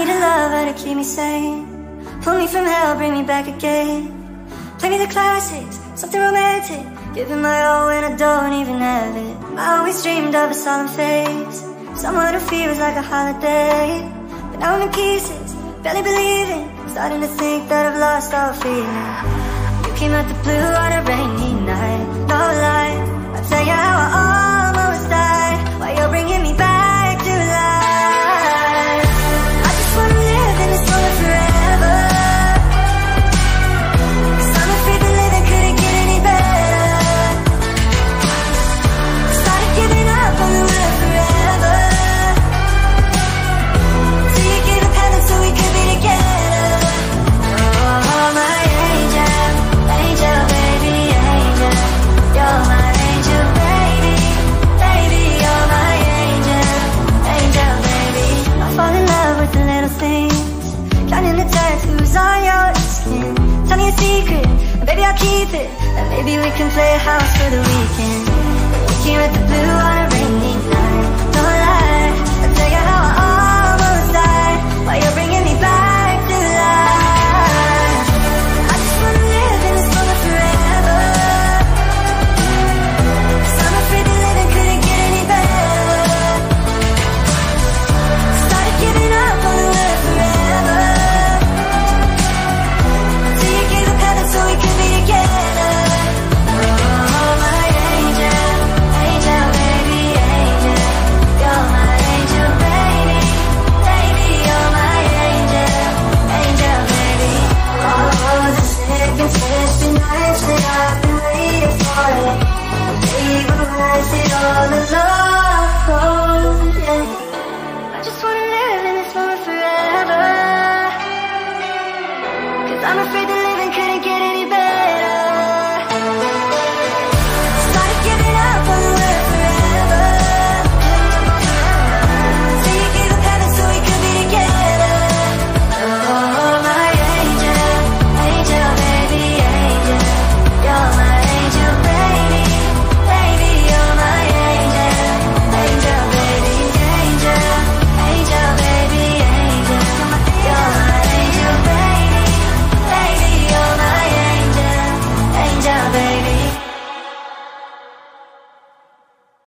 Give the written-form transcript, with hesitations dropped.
need a lover to keep me sane. Pull me from hell, bring me back again. Play me the classics, something romantic. Giving my all when I don't even have it. I always dreamed of a solemn face, someone who feels like a holiday. But now I'm in pieces, barely believing, starting to think that I've lost all feeling. You came out the blue on a rainy night, no lie. I'll tell you how I almost died, while you're bringing me back to life. I just wanna live in this moment forever, 'cause I'm afraid that living couldn't get any better. Started giving up on the world forever, till you gave up heaven so we could be together. Oh, my angel, angel, baby, angel. You're my angel, baby, baby. You're my angel, angel, baby. I fall in love with the little things, counting the tattoos on your skin. Tell me a secret, and baby I'll keep it, and maybe we can play a house for the weekend. You came with the blue on a